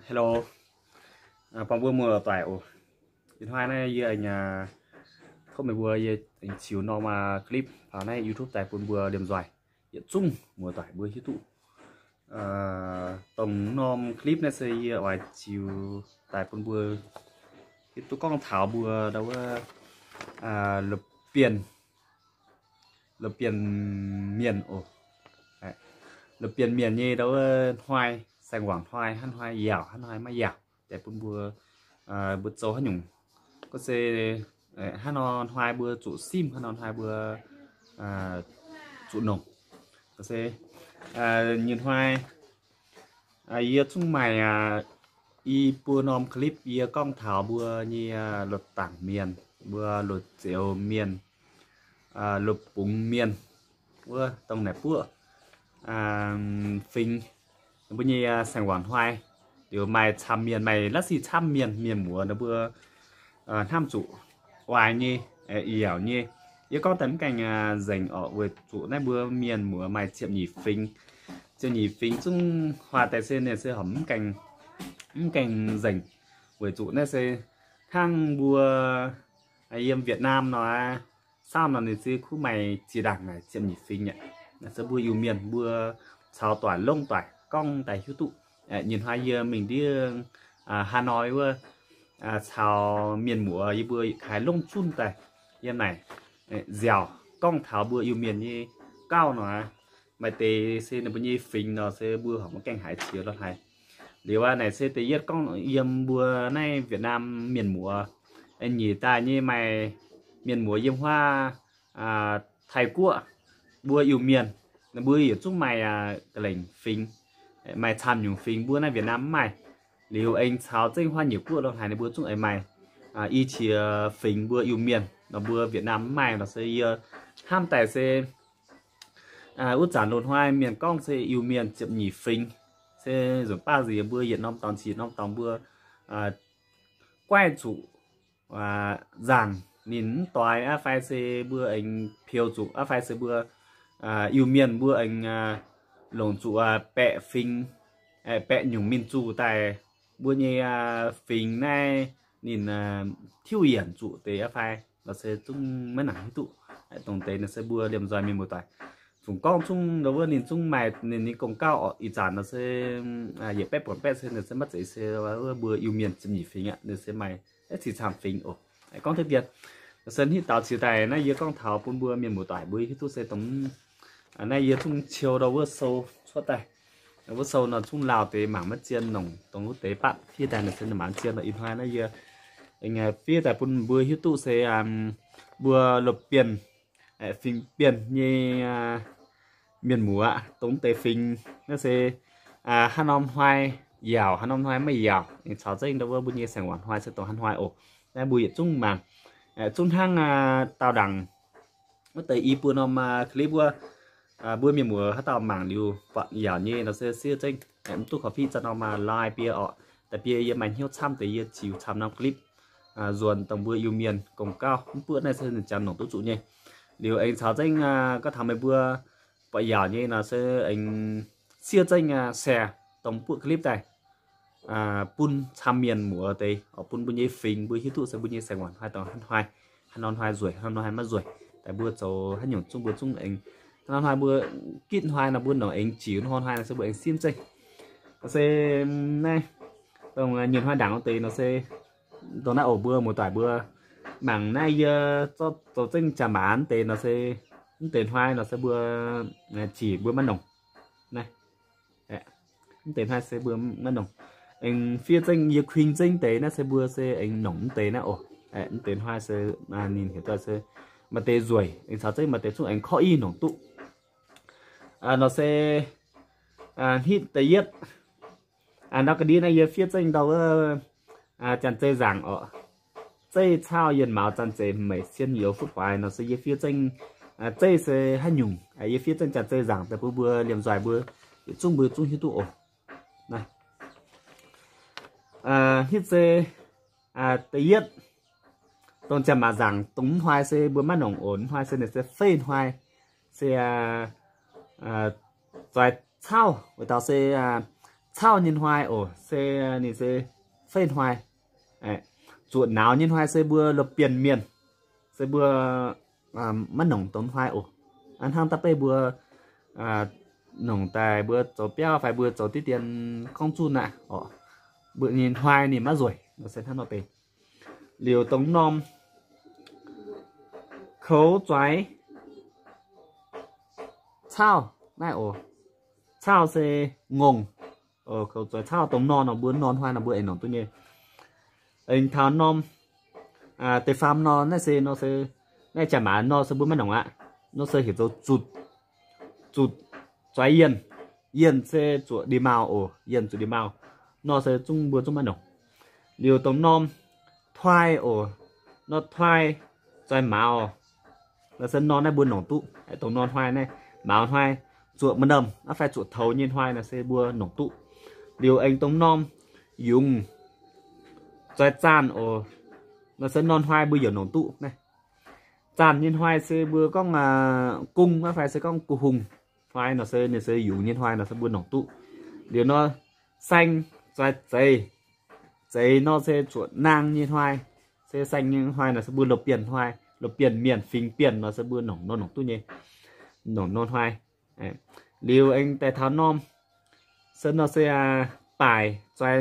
Hello, phòng vừa mưa tỏi ồ. Điện thoại này giờ anh không phải vừa giờ anh chiếu nó mà clip vào này YouTube tại buồn vừa điểm giỏi hiện chung mùa tỏi vừa hiếu tụ tổng nom clip này sẽ ở chiều tại buồn vừa hiếu tụ con thảo vừa đâu lập biển miền ồ lập biển miền như đâu hoài sài quảng hoài hắn hoài dẻo hắn hoài mai dẻo để buồn vừa bữa số hắn nhung có xe hắn non hoài bữa trụ sim hắn non hoài bữa trụ nồng có xe nhìn hoài ý chúng mày y bữa nom clip y con thảo bữa như luật tảng miền bữa luật dẻo miền luật bún miền bữa tông này bữa phình bữa như sài quảng hoài điều mày chăm miền mày lát gì chăm miền miền mùa nó bữa tham chủ hoài như ẻo như yếu có tấm cảnh dành ở với chủ này bữa miền mùa mày chiếm nhị phình chung hòa tại sen này sẽ hấm cảnh dành với chủ này sẽ thang bữa em Việt Nam nó sao mà này sẽ khu mày chỉ đảng này chiếm nhị phình nhỉ là sẽ bữa yêu miền bữa sao tỏi lông tỏi cong tại hiếu tụ nhìn hai giờ mình đi Hà Nội vừa chào miền mùa như bữa khai lông chun tại yên này dẻo cong thảo bữa yêu miền như cao nó mà tê xe là bao nhiêu phình nó sẽ bữa hỏng canh hải chiếu đó này điều này sẽ tê yết cong yếm bữa này Việt Nam miền mùa anh nhìn ta như mày miền mùa yếm hoa Thái Quốc bữa yêu miền là bữa ở chung mày cái lệnh phình mày tham nhung phình bữa này Việt Nam mày liệu anh chào danh hoa nhiều quốc đâu này bữa chung ấy mày y chỉ phình bữa yêu miền nó bữa Việt Nam mày nó sẽ ham tài sẽ út giản đồn hoa miền công sẽ yêu miền chậm nhỉ phình sẽ dùng ba gì bữa hiện năm tòn chỉ năm tòn bữa quay chủ giảng nín toái phải sẽ bữa anh phiêu chủ phải sẽ bữa yêu miền bữa anh lồng chủ bẹ phình bẹ nhung miền chủ tại bữa như phình này nhìn thiêu hiển chủ tế phải nó sẽ chung mấy nắng tụ tổng tế nó sẽ bữa điểm dài miền một tại chúng con chung đối với nhìn chung mày nhìn công cao ở ý giản nó sẽ dễ bẹp còn bẹp nó sẽ mất dễ sẽ bữa yêu miền chấm nhỉ phình ạ nó sẽ mày chỉ làm phình ồ con thực hiện sân hít tạo chiều tài này con thảo buôn bữa miền một tại bữa hít tu sẽ tổng này giờ chung chiều đầu bữa sâu xuất tài bữa sâu nó chung lào tế mảng mất chiên nồng tổng quốc tế bạn phía tài là sẽ là mảng chiên là in hoa này giờ anh phía tại buôn bữa hít tu sẽ bữa lục biển phình biển như miền mùa tổng tế phình nó sẽ han om hoài giàu han om hoài mấy giàu sáu giây đâu bữa như sài gòn hoài sẽ tổng han hoài ổ đây bùi chung mảng chung hang tàu đằng mất tới y bữa nom clip bữa miền mùa hát tàu mảng liu vợ giàu như nó sẽ xưa tranh em tu cà phê cho nó mà live bia ở tại bia giờ mình hiếu chăm tới giờ chiều chăm năm clip ruồn tổng bữa yêu miền cổng cao bữa này sẽ chăm nòng tốt trụ nhé liu anh sáu tranh có thằng mấy bữa vợ giàu như nó sẽ anh xưa tranh xe tổng bữa clip này pun chăm miền mùa tây ở pun bữa phình bữa hiếu tụ sẽ bữa sài gòn hai tàu hắn non hoài ruồi hắn non hai mắt ruồi tại bữa cháu hắn nhổn chung bữa chung anh non hai bữa kít hoài là bữa nào anh chỉ non hai là sẽ bữa anh xiêm chơi nó sẽ này đồng nhìn hoa đảng tây nó sẽ tối nay ổ bữa một tỏi bữa mảng này cho tổ chức trà bán tây nó sẽ tiền hoài nó sẽ bữa chỉ bữa mắt nồng này tiền hai sẽ bữa mắt nồng anh phía trên nhiều khuyên trên tế nó sẽ bữa sẽ anh nóng tế nó ổ tiền hoa sẽ nhìn hiểu ta sẽ mà tế ruồi anh sao chứ mà tế xuống anh khó y nóng tụ nó sẽ hít tế yết nó cái đi này phía trên đầu chăn chơi giảng ở chơi sao yên máu chăn chơi mấy xiên nhiều phút hoài nó sẽ phía trên chơi sẽ hay nhung phía trên chăn chơi giảng tại bữa liềm dài bữa chung hít tụ ổ này hít xe tế yết tôn chăm mà rằng túng hoài xe bữa mắt nồng ổn hoài xe này sẽ phê hoài xe rồi sao người ta sẽ sao nhìn hoài ồ xe này xe phên hoài chuột nào nhìn hoài xe bưa lập biển miền xe bưa mất nồng tốn hoài ồ ăn hàng tập bữa nồng tài bữa cháu béo phải bữa cháu tiết tiền không chun nè bữa nhìn hoài nhìn mất rồi nó sẽ thằng nó tệ liều tống nom khấu trái sao này sao sẽ ngùng khấu trái sao tống non nó bữa non hoài là bữa nó tôi nhớ anh tháo nom tê farm non nó sẽ này chả mà nó sẽ bữa mất nồng ạ nó sẽ hiểu chụt trái yên sẽ chuột đi màu yên chuột đi màu nó sẽ chung bữa chung mất nồng liều tống nom thoai nó thoai trái màu là sân non này buôn nòng tụ tổng non hoài này màu hoài chuột mất đầm nó phải chuột thấu nhìn hoài là sẽ buôn nòng tụ điều anh tống non dùng trái chan nó sẽ non hoài bây giờ nòng tụ này chan nhìn hoài sẽ bưa con cung nó phải sẽ con cụ hùng hoài nó sẽ dùng nhìn hoài nó sẽ buôn nòng tụ điều nó xanh trái giấy nó sẽ chuột nang nhìn hoài sẽ xanh như hoài là sẽ buôn lộc biển hoài lộc biển miền phình biển nó sẽ buôn nòng tụ nhỉ nòng non hoài liều anh tại tháo nom sân nó sẽ bài trái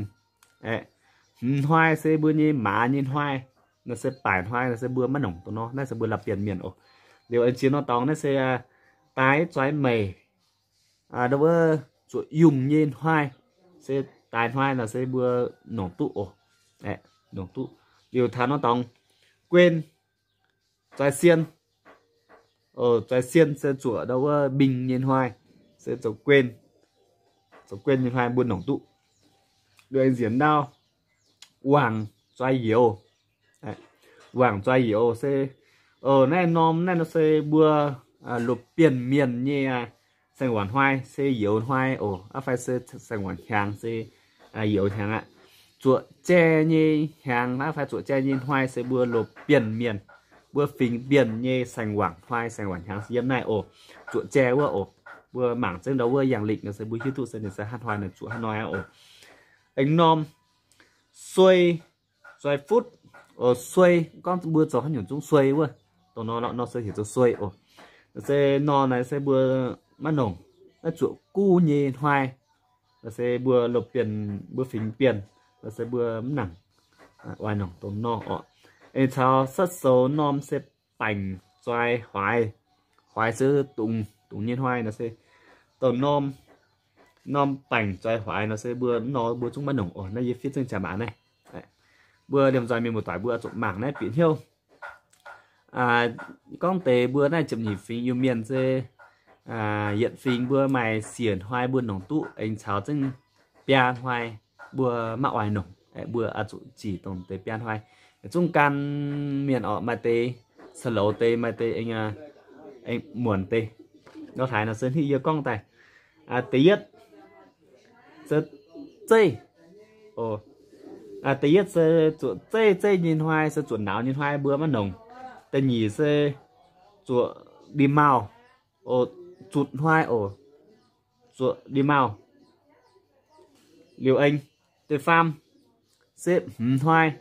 hoài sẽ buôn như má nhìn hoài nó sẽ bài hoài nó sẽ buôn mất nòng tụ nó sẽ buôn lộc biển miền liều anh chiến nó tóng nó sẽ tái trái mày đâu có chuột dùng nhìn hoài sẽ tài hoài là sẽ bữa nổ tụ nổ tụ điều tháo nó tòng quên trái xiên trái xiên sẽ chủa đâu bình nhìn hoài sẽ cháu quên nhìn hoài buôn nổ tụ đưa anh diễn đao hoàng trái yếu hoàng trái yếu sẽ này nó sẽ bữa lục biển miền như sài gòn hoài sẽ yếu hoài phải sẽ sài gòn hàng sẽ yếu hàng ạ chuột che như hàng nó phải chuột che như hoài sẽ bữa lục biển miền bữa phình biển như sài gòn hoài sài gòn hàng diêm này chuột che bữa mảng trên đấu bữa dạng lịch nó sẽ bữa hít thụ sẽ hát hoài là chuột hát nói anh nom xuôi phút xuôi con bữa gió nhổn chung xuôi bữa tao nó sẽ hiểu cho xuôi sẽ nó này sẽ bữa mắt nồng nó chuột cu như hoài nó sẽ bữa lục biển bữa phình biển nó sẽ bữa nặng oai nồng tôm no em chào rất số nom sẽ bành xoay hoài sẽ tùng nhiên hoài nó sẽ tôm nom bành xoay hoài nó sẽ bữa chung mắt nồng nó như phía trên trà bán này bữa điểm dài mình một tỏi bữa trộn mảng này biển hiêu con tế bữa này chậm nhỉ phim yêu miền sẽ hiện phim bữa mày xiển hoài bữa nồng tụ anh chào chân pian hoài bữa mạo hoài nồng bữa chỉ tổng tế pian hoài chung can miền mà tế sờ lỗ tế mà tế anh muốn tế nó thái nó sơn hi con tài tế yết sơ dây tế yết sơ chuột dây nhìn hoài sơ chuột não nhìn hoài bữa mà nồng tên nhỉ sẽ chuột đi màu chuột hoài chuột đi màu liều anh tê farm xếp hoài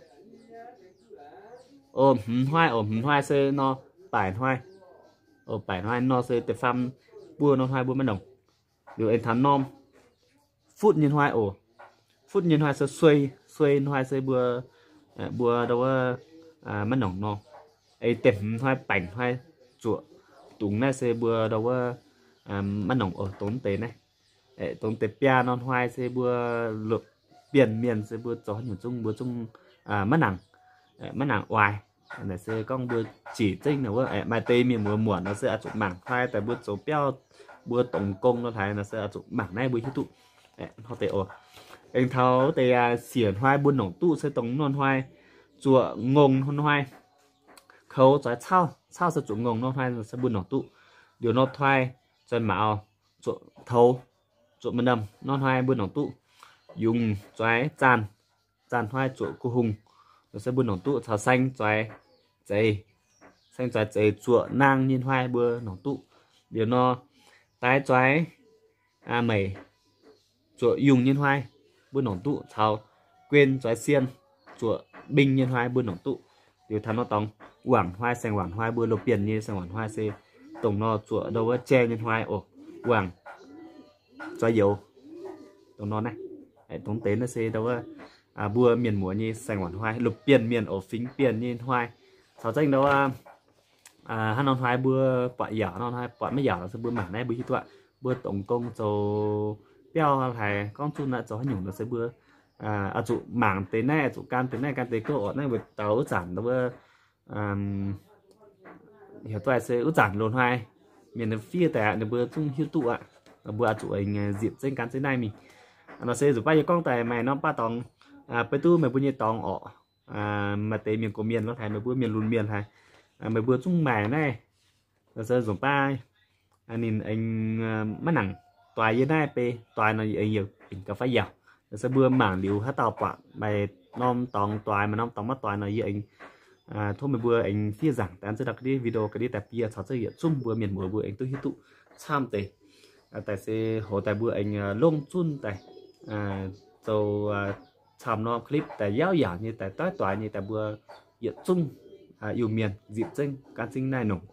hoài sẽ nó bảy hoài nó sẽ tê farm bua nó hoài bua mất đồng liều anh thắng nom phút nhìn hoài phút nhìn hoài sẽ xuôi hoài sẽ bua đâu mất đồng nó ấy tèm hoài bảnh hoài chuột túng này sẽ bữa đâu mất nồng tốn tế này tốn tế pia non hoài sẽ bữa lục biển miền sẽ bữa gió nhiều chung mất nặng hoài này sẽ con bữa chỉ tinh nào mai tây miền mùa muộn nó sẽ chụp mảng hoài tại bữa số peo bữa tổng công nó thấy nó sẽ chụp mảng này bữa hít tụ họ tệ anh tháo tệ xiển hoài buôn nồng tụ sẽ tổng non hoài chùa ngông non hoài khâu trái sao sẽ chụp ngông non hoài sẽ buôn nồng tụ điều nó thoai chân mạo chỗ thấu chỗ bên đầm non hoài buôn nòng tụ dùng trái tràn hoài chỗ cô hùng nó sẽ buôn nòng tụ thảo xanh trái dày xanh trái dày chỗ nang nhìn hoài bưa nòng tụ điều nó tái trái mẩy chuột dùng nhân hoài bữa nổ tụ thao quên trái xiên chuột binh nhân hoài bữa nổ tụ điều thằng nó tòng quảng hoài sang quảng hoài bữa lục tiền như sang quảng hoài xe tổng nó chuột đâu có che nhân hoài ồ quảng trái dầu tổng nó này tổng tế nó xe đâu có bữa miền múa như sang quảng hoài lục tiền miền ổ phính tiền như hoài sau tranh đâu hắn non hoài bữa bọ giả non hoài bọ mấy giả là bữa mảng này bữa như vậy bữa tổng công cho béo hay con chú nãy cho hắn nhung nó sẽ bữa trụ mảng tế này trụ can tế cơ này với tàu ướt giản nó bữa hiểu tôi sẽ ướt giản luôn hoài miền nó phía tại nó bữa chung hiếu tụ ạ bữa trụ anh dịp trên can trên này mình nó sẽ giúp bao nhiêu con tài mày nó ba tòng bây tu mày bao nhiêu tòng ọ mà tế miền của miền nó thay mày bữa miền luôn miền hay mày bữa chung mày này nó sẽ dùng ba anh mất nặng toài với này pe toài nó nhiều mình có phải giàu nó sẽ bưa mảng liều hết tàu quạ bài nom tòng toài mà nom tòng mất toài nó với anh thôi mình bữa anh phía giảng ta sẽ đặt cái video cái đi tập kia sau sẽ hiện chung bữa miền mùa bữa anh tôi hiệp tụ tham tề tại sẽ hồ tại bữa anh lông chun tại rồi tham nom clip tại giáo giả như tại tối toài như tại bữa hiện chung yêu miền dịp danh can sinh này nổ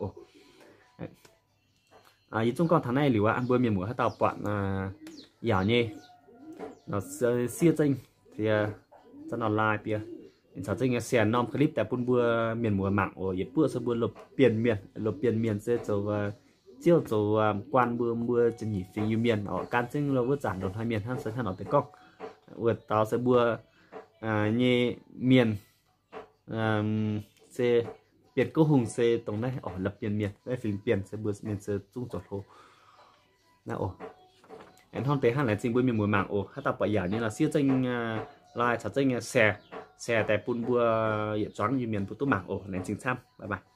ý chúng con tháng này liều ăn bữa miền mùa hết tàu bọn giả nhé nó xia danh thì rất online bia sau đây sẽ nom clip tại buôn bữa miền mùa mạng ở dịp bữa sau bữa lục biển miền sẽ cho chiều cho quan bữa chân nhị phim yêu miền ở can sinh lâu bữa giản đồn hai miền hắn sẽ thay đổi tới cốc vượt tàu sẽ bữa như miền sẽ biệt cô hùng xe tổng này ở lập miền đây phim biển sẽ bữa miền sẽ chung chọt hồ nào em hôm tới hắn lại xin bữa miền mùa mạng hát tập bài giả như là siêu tranh lại chặt tranh xe tại buôn bữa hiện choáng như miền phụ tú mạng này chính xác bye bye.